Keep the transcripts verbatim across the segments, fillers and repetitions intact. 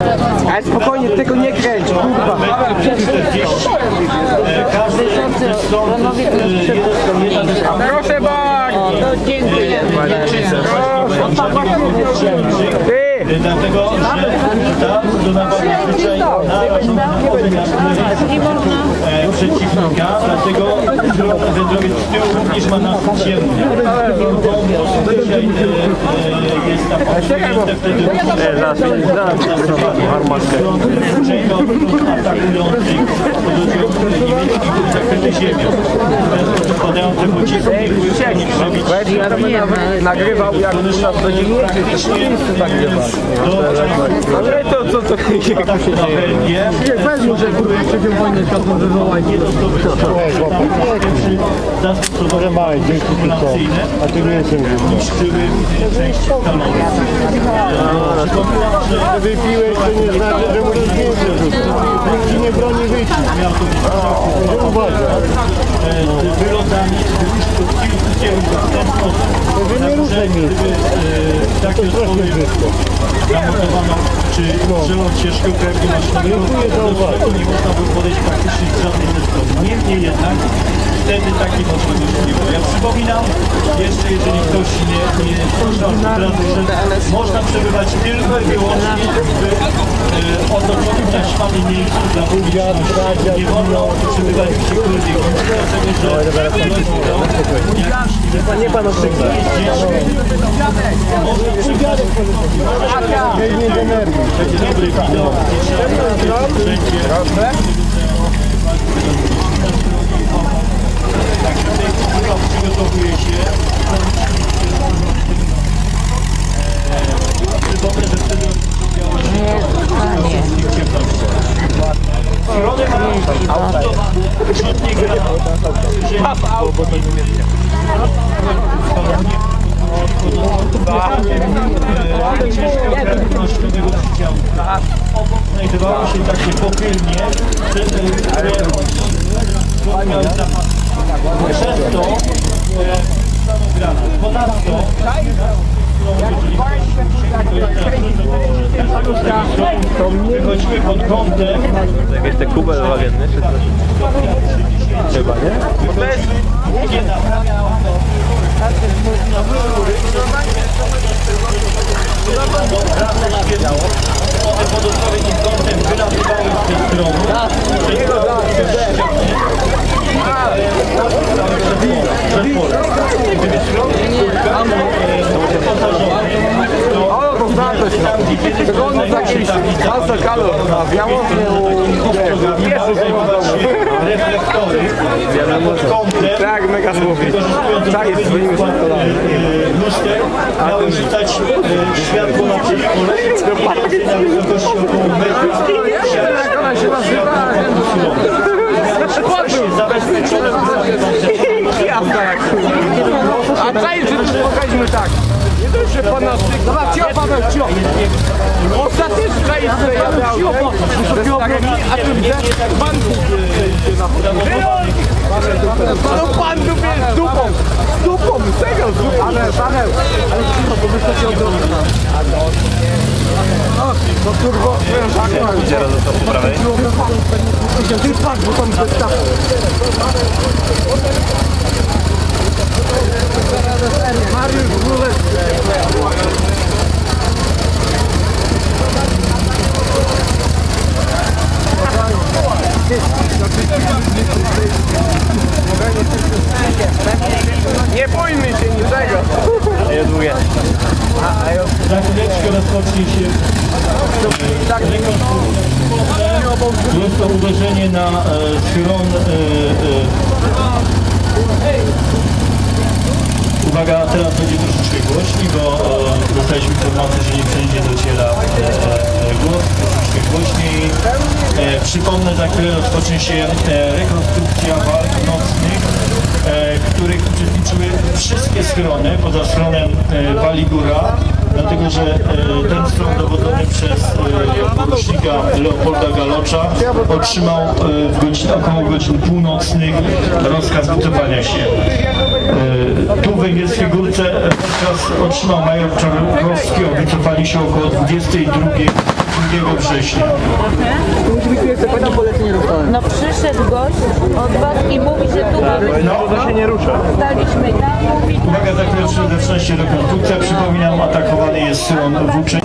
Ale spokojnie, tego nie kręć, kurwa. Każdy Proszę bardzo. dziękuję. Dlatego, że do nabawy zwyczaj przeciwnika, dlatego wędrowiec z tyłu również ma nas ciemnie. Dzisiaj jest tam odsunięte wtedy atakujących niemieckich zakryty ziemią. Padają te pociski, Nagrywał jak nas będzie ale to co to się tak się dzieje? Weźmy, że kurwa trzecią wojnę światową wywołać. Zastosowane maj, dzięki kumulacyjne, a ty nie jestem niszczyły części stalowe. Wypiłeś, to nie znaczy, że musisz więcej rzucić. Nikt ci nie broni wyjść. Miał to być uważaj. Z wylotami już po kilku kierunkach w ten sposób. To nie ruszaj miejsce. Takie troszkę brzydko. Zamotowano, czy przelot ciężko pewnie maszynowego, do nie można było podejść praktycznie z żadnej ze stron. Niemniej jednak wtedy takiej możliwości nie było. Ja przypominam, jeszcze jeżeli ktoś nie, nie słyszał od razu, że można przebywać tylko i wyłącznie w e, otoczonym taśmami miejscu dla publiczności. Nie wolno przebywać gdziekolwiek, dlatego że nie pan odczeka. Można przebywać nie denerwuj. Będzie dobry widok. Także w tej chwili przygotowuje się. Przypomnę, że wtedy Środę ma rzutnik obok znajdowało się takie pochylnie, które miały zapas. Przez to stano granat. Ponadto wychodziły pod kątem. Jakieś te kubel wagenny, czy coś? Chyba, nie? To jest nie naprawiało to. One pod odpowiednim kątem wylatywały z tej strony. Gdyby wygląda jakiś halter kalor na biało, reflektory pod kątem, tak, mega słowy. Tak, jest dzwonimy luster, miały rzucać światło na przedpole na wysokości około metra. Jak ona się nazywa? Zabezpieczone a czaj, że pokażmy tak. Nie dość, że pana styk. Dobra, cio, Paweł, cio. Ostateczna jest, że ja miał a tu widzę, pan tu no pan tu jest dupą, dupą, tego z dupą. Ale Paweł, ale cicho, bo wyszło się odwrócić. No turbo, Gdzie rozostał po prawej? ty patrz, bo tam jest tak. Mariusz, Królec. Nie bójmy się niczego. Jeduję. Za chwileczkę rozpocznie się rekonstrukcja. Jest to uderzenie na e, schron. E, e. Uwaga, teraz będzie troszeczkę głośniej, bo e, dostaliśmy informację, że nie wszędzie dociera e, głos, troszeczkę głośniej. E, przypomnę, za chwilę rozpocznie się e, rekonstrukcja walk nocnych, e, w których uczestniczyły wszystkie schrony, poza schronem e, Wali Góra, dlatego że e, ten schron dowodzony przez e, porucznika Leopolda Galocza otrzymał e, w godzin, około godzin północnych rozkaz wycofania się. E, tu w Węgierskiej Górce rozkaz otrzymał major Czarnkowski o wycofaniu się około dwudziestej drugiej drugiego września. No przyszedł gość od was i mówi, że tu mamy... No, To się nie rusza. Staliśmy tam, mówi... uwaga, za chwilę we wstrząście do kontukcja. Przypominam, atakowany jest Syłon Włóczeń.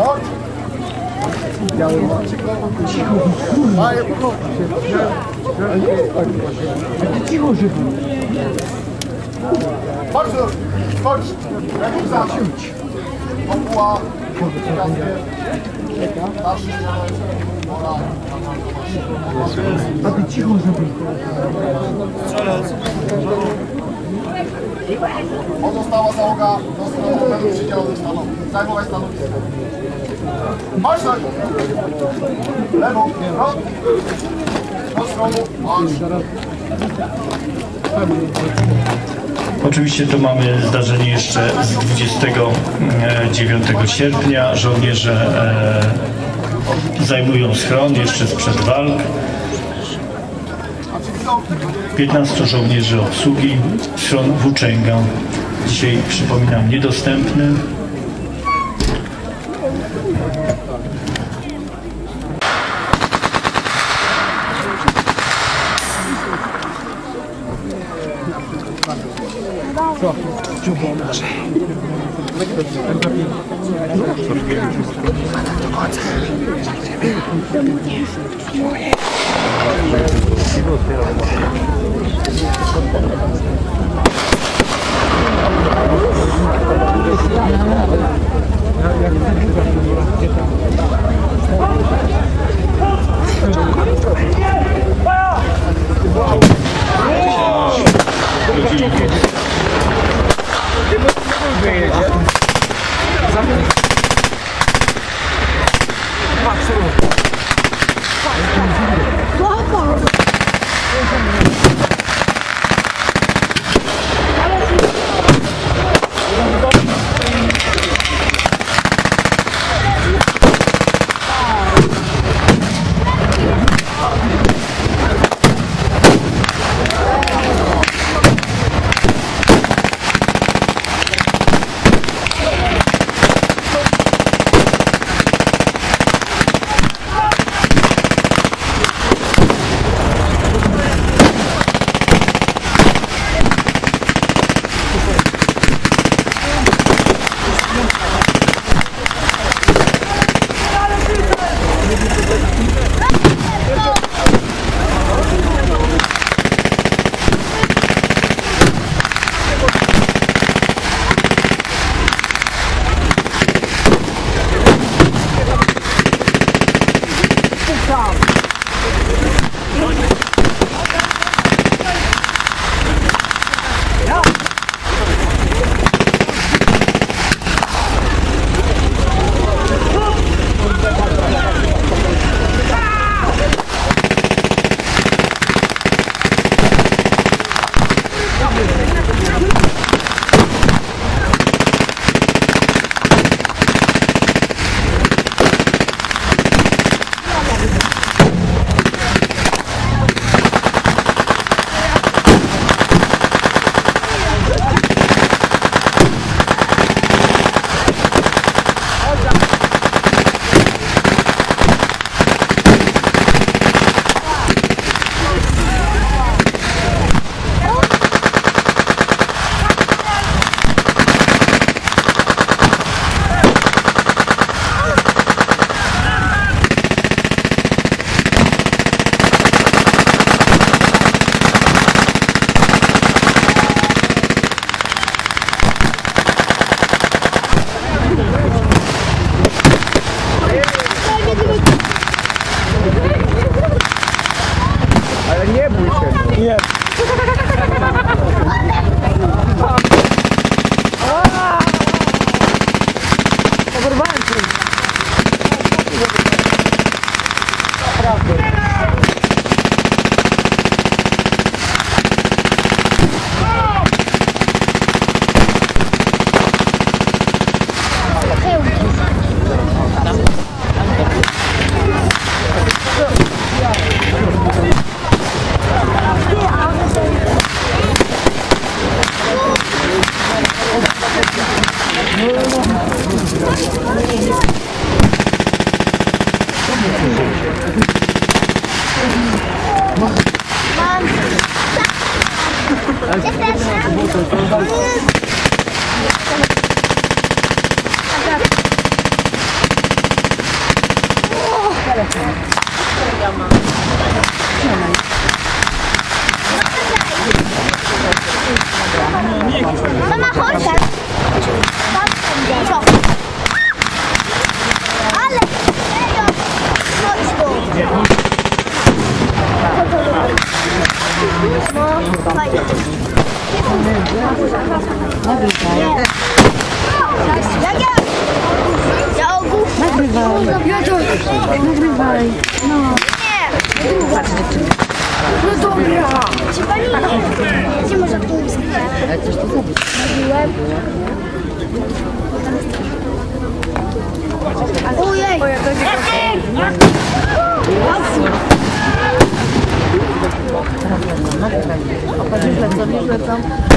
Chodź, chodź, jak zacząć. Obuła, A ty cicho zrobił. pozostała załoga do strony przydziału stanowisk. Zajmować stanowisko. Chodź, chodź. Lewo, front. Do strony, chodź. Oczywiście to mamy zdarzenie jeszcze z dwudziestego dziewiątego sierpnia. Żołnierze e, zajmują schron jeszcze sprzed walk. piętnastu żołnierzy obsługi, schron Włóczęga. Dzisiaj, przypominam, niedostępny. Mama, chodź! Co? Ale! Chodź tu! No, fajnie. Nie. Jak ja? Ja ogólnie. Nagrywaj. Nagrywaj. No. Nie. No dobra. Czy pani nie? Gdzie może tu uzyskać? Ale coś tu zrobić. Zrobiłem. Ojej. Ojej, to jest... Teraz lecą, no. Lecą, lecą.